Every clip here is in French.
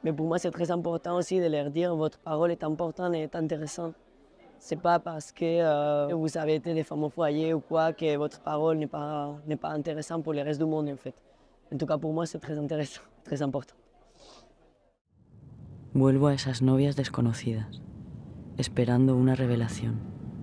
Mais pour moi, c'est très important aussi de leur dire votre parole est importante et est intéressante. C'est pas parce que vous avez été des femmes au foyer ou quoi que votre parole n'est pas intéressante pour le reste du monde, en fait. En tout cas, pour moi, c'est très intéressant, très important. Vuelvo a esas novias desconocidas, esperando una revelación.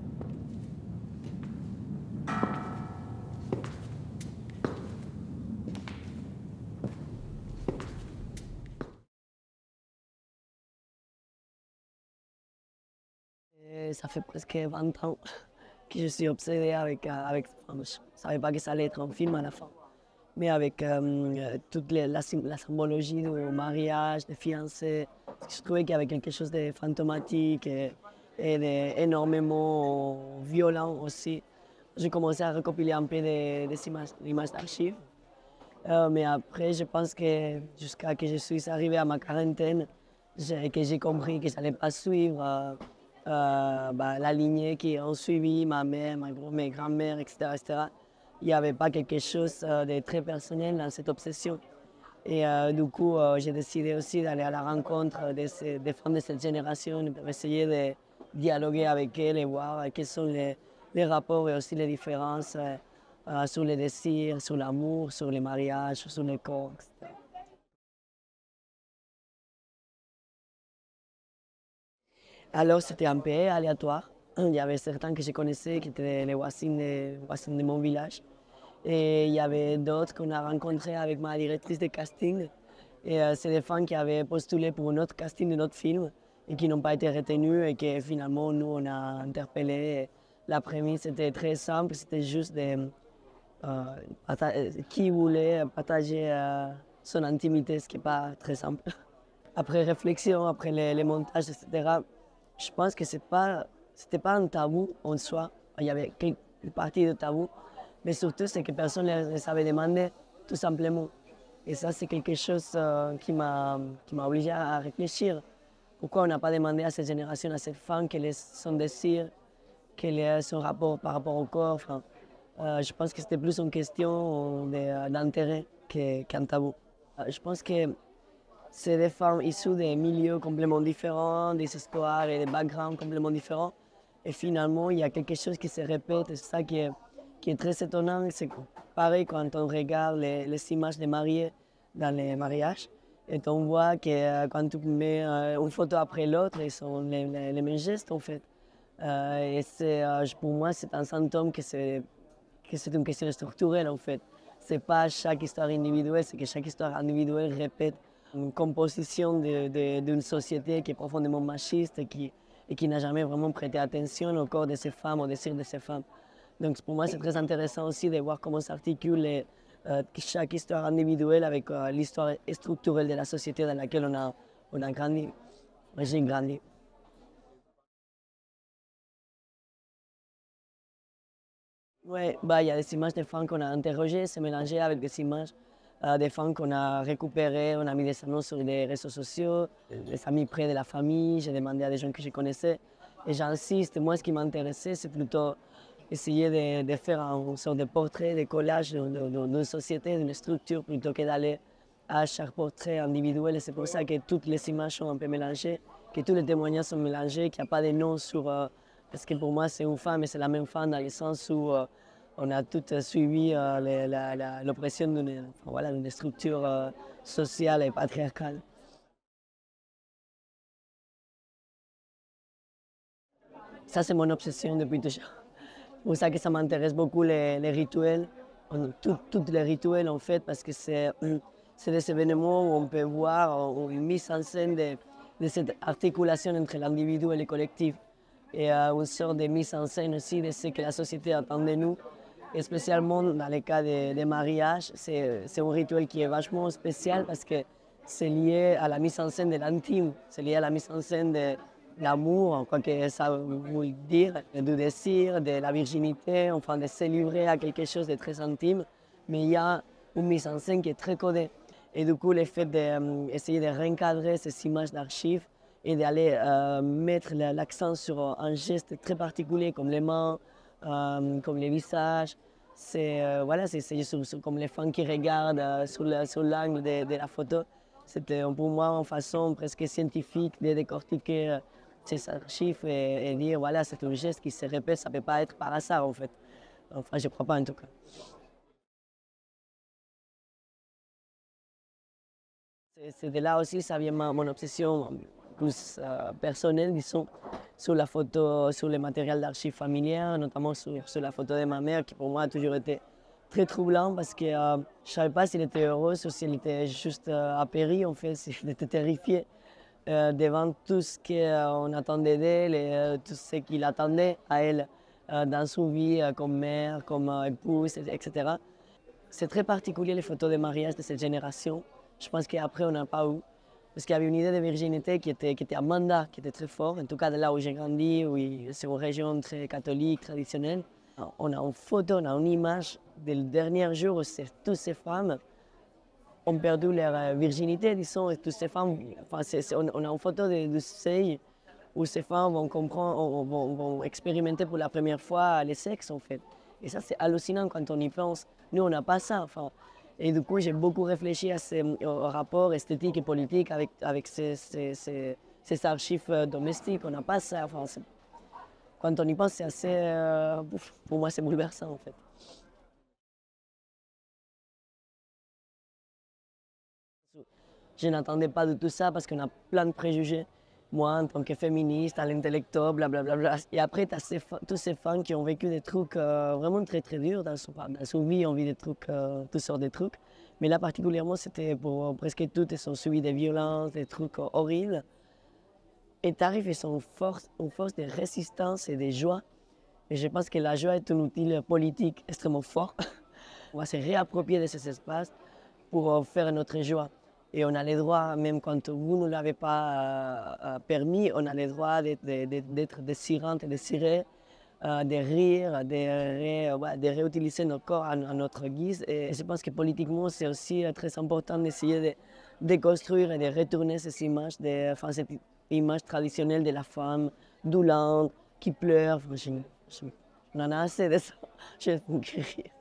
Et ça fait presque 20 ans que je suis obsédée avec cette femme. Je ne savais pas que ça allait être un film à la fin. Mais avec toute la symbologie du mariage, des fiancés, je trouvais qu'il y avait quelque chose de fantomatique et d'énormément violent aussi. J'ai commencé à recopiler un peu des images d'archives. Mais après, je pense que jusqu'à que je suis arrivée à ma quarantaine, que j'ai compris que je n'allais pas suivre la lignée qui ont suivi ma mère, mes grands-mères, etc., etc. Il n'y avait pas quelque chose de très personnel dans cette obsession. Et du coup, j'ai décidé aussi d'aller à la rencontre des femmes de cette génération pour essayer de dialoguer avec elles et voir quels sont les rapports et aussi les différences sur les désirs, sur l'amour, sur les mariages, sur les corps, etc. Alors, c'était un peu aléatoire. Il y avait certains que je connaissais qui étaient les voisines de mon village. Et il y avait d'autres qu'on a rencontrés avec ma directrice de casting. Et c'est des femmes qui avaient postulé pour un autre casting de notre film et qui n'ont pas été retenues et que finalement, nous, on a interpellé. La prémisse était très simple, c'était juste qui voulait partager son intimité, ce qui n'est pas très simple. Après réflexion, après les montages, etc., je pense que c'était pas un tabou en soi. Il y avait quelques parties de tabou, mais surtout, c'est que personne ne les avait demandé, tout simplement. Et ça, c'est quelque chose qui m'a obligé à réfléchir. Pourquoi on n'a pas demandé à cette génération, à cette femme, quel est son désir, quel est son rapport par rapport au corps. Enfin, je pense que c'était plus une question d'intérêt qu'un tabou. Je pense que c'est des femmes issues des milieux complètement différents, des histoires et des backgrounds complètement différents. Et finalement, il y a quelque chose qui se répète. C'est ça qui est très étonnant. C'est pareil quand on regarde les images des mariés dans les mariages. Et on voit que quand tu mets une photo après l'autre, ils sont les mêmes gestes en fait. Pour moi, c'est un symptôme que c'est une question structurelle en fait. C'est pas chaque histoire individuelle, c'est que chaque histoire individuelle répète une composition d'une société qui est profondément machiste et qui n'a jamais vraiment prêté attention au corps de ces femmes, au désir de ces femmes. Donc pour moi, c'est très intéressant aussi de voir comment s'articule chaque histoire individuelle avec l'histoire structurelle de la société dans laquelle on a grandi. Moi, j'ai grandi. Oui, bah, il y a des images de femmes qu'on a interrogées, c'est mélangé avec des images des femmes qu'on a récupérées, on a mis des annonces sur les réseaux sociaux, des amis près de la famille, j'ai demandé à des gens que je connaissais. Et j'insiste, moi ce qui m'intéressait, c'est plutôt essayer de faire une sorte de portrait, de collage d'une société, d'une structure, plutôt que d'aller à chaque portrait individuel. Et c'est pour ça que toutes les images sont un peu mélangées, que tous les témoignages sont mélangés, qu'il n'y a pas de nom sur... parce que pour moi, c'est une femme et c'est la même femme dans le sens où on a toutes suivi l'oppression d'une structure sociale et patriarcale. Ça, c'est mon obsession depuis toujours. C'est pour ça que ça m'intéresse beaucoup les rituels, tous les rituels en fait, parce que c'est des événements où on peut voir une mise en scène de cette articulation entre l'individu et le collectif. Et une sorte de mise en scène aussi de ce que la société attend de nous. Et spécialement dans le cas des mariages, c'est un rituel qui est vachement spécial parce que c'est lié à la mise en scène de l'intime, c'est lié à la mise en scène de l'amour, quoi que ça veut dire, du désir, de la virginité, enfin de se livrer à quelque chose de très intime. Mais il y a une mise en scène qui est très codée. Et du coup, le fait d'essayer de recadrer ces images d'archives et d'aller mettre l'accent sur un geste très particulier comme les mains, comme les visages. C'est juste comme les femmes qui regardent sur l'angle de la photo. C'était pour moi une façon presque scientifique de décortiquer ces archives et dire voilà, c'est un geste qui se répète, ça ne peut pas être par hasard en fait. Enfin, je ne crois pas en tout cas. C'est de là aussi, ça vient mon obsession plus personnelle, disons, sur la photo, sur le matériel d'archives familiales, notamment sur la photo de ma mère, qui pour moi a toujours été très troublant parce que je ne savais pas s'il était heureux ou s'il était juste apéri, en fait, s'il était terrifié devant tout ce qu'on attendait d'elle et tout ce qu'il attendait à elle dans son vie comme mère, comme épouse, etc. C'est très particulier les photos de mariage de cette génération. Je pense qu'après, on n'a pas eu. Parce qu'il y avait une idée de virginité qui était un mandat qui était très fort. En tout cas, de là où j'ai grandi, où c'est une région très catholique, traditionnelle. On a une photo, on a une image du dernier jour où toutes ces femmes ont perdu leur virginité, disons, et toutes ces femmes, enfin, on a une photo de seuil où ces femmes vont comprendre, vont expérimenter pour la première fois le sexe, en fait. Et ça, c'est hallucinant quand on y pense. Nous, on n'a pas ça. Enfin, et du coup, j'ai beaucoup réfléchi au rapport esthétique et politique avec ces archives domestiques. On n'a pas ça. Enfin, quand on y pense, c'est assez... pour moi, c'est bouleversant, en fait. Je n'attendais pas de tout ça parce qu'on a plein de préjugés. Moi, en tant que féministe, à l'intellectuel, blablabla. Et après, tu as tous ces femmes qui ont vécu des trucs vraiment très très durs dans son vie. On vit des trucs, toutes sortes de trucs. Mais là, particulièrement, c'était pour presque toutes, elles ont subi des violences, des trucs horribles. Et tu arrives, elles ont une force de résistance et de joie. Et je pense que la joie est un outil politique extrêmement fort. On va se réapproprier de ces espaces pour faire notre joie. Et on a le droit, même quand vous ne l'avez pas permis, on a le droit d'être désirante et désiré, de rire, de réutiliser nos corps à notre guise. Et je pense que politiquement, c'est aussi très important d'essayer de déconstruire et de retourner ces images, cette image traditionnelle de la femme doulante, qui pleure. On en a assez de ça. Je vais guérir.